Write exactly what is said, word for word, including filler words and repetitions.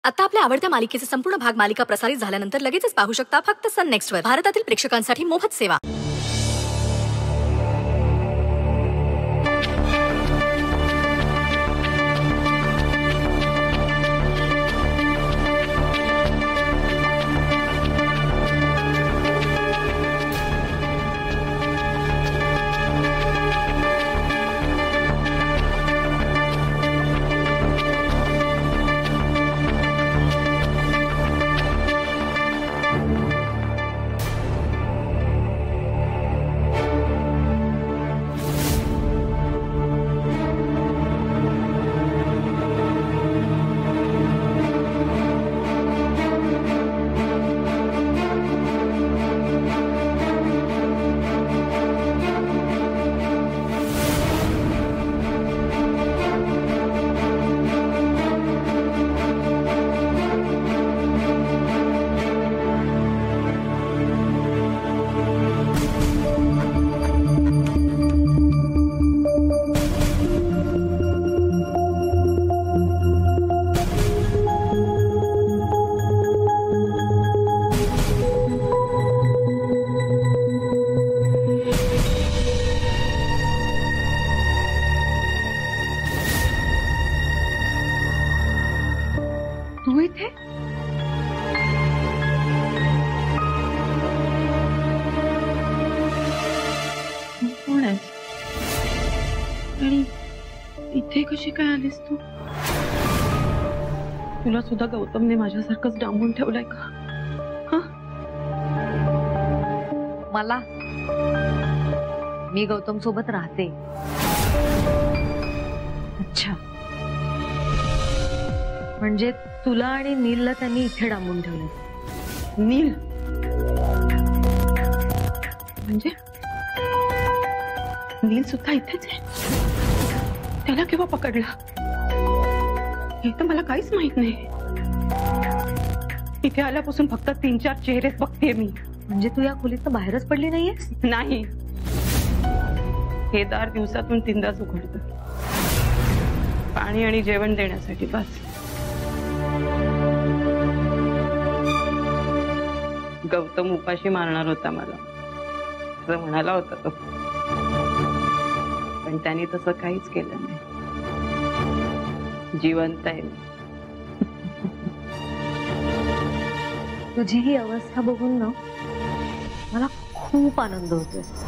आता आपल्या आवडत्या मालिकेचे संपूर्ण भाग मालिका प्रसारित झाल्यानंतर लगेचच पाहू शकता फक्त सन नेक्स्ट वर. भारतातील प्रेक्षकांसाठी मोफत सेवा. तू इथे? कोण आहेस आणि इथे कशी काय आलीस तू? तुला सुद्धा गौतमने माझ्यासारखंच डांबून ठेवलंय का? हा? मला मी गौतम सोबत राहते. अच्छा, म्हणजे तुला आणि नीलला त्यांनी इथे डांबून ठेवलं. नील म्हणजे नील सुद्धा इथेच आहे? त्याला केव्हा पकडला? हे तर मला काहीच माहित नाही. इथे आल्यापासून फक्त तीन चार चेहरेच बघते मी. म्हणजे तू या खोलीतनं बाहेरच पडली नाहीयेस? नाही, हे दार दिवसातून तीनदाच उघडतं, पाणी आणि जेवण देण्यासाठी बस. गौतम उपाशी मारणार होता मला असं म्हणाला होता तो, पण त्यांनी तसं काहीच केलं नाही. जिवंत आहे. तुझी ही अवस्था बघून ना मला खूप आनंद होतोय.